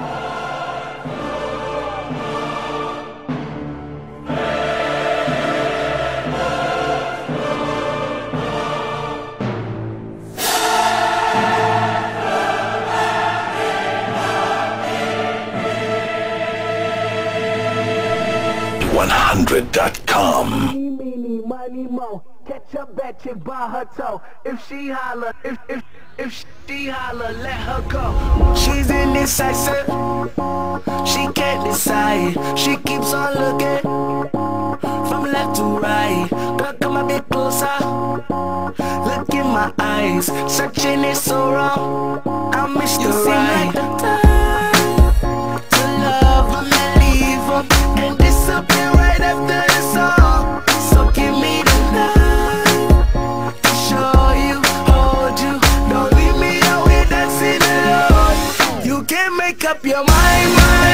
100.com. Meeny, miny, mo. Catch a bad chick by her toe. If she holler, if she holler, let her go. She's indecisive. She can't decide. She keeps on looking from left to right. Girl, come a bit closer. Look in my eyes. Searching is so wrong. I miss the right time to love him and leave him and disappear right after the song. So give me the love to show you, hold you. Don't leave me out here dancing alone. You can't make up your mind, mind.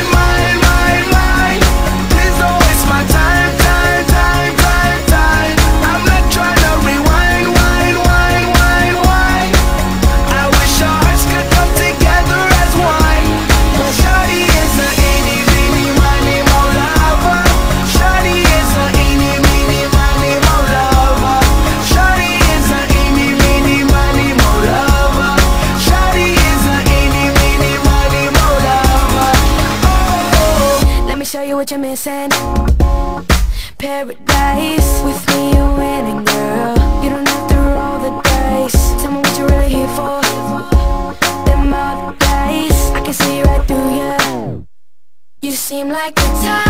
Please don't waste my time. I'm not trying to rewind, wind. I wish our hearts could come together as one. But shawty is a eeny, meeny, miny, mo lover. Shawty is a eeny, meeny, miny, mo lover. Shawty is a eeny, meeny, miny, mo lover. Shawty is a eeny, meeny, miny, mo lover. Oh. Let me show you what you're missing. Paradise, with me you're winning, girl. You don't have to roll the dice. Tell me what you're really here for. Them other guys, I can see right through you. You seem like the type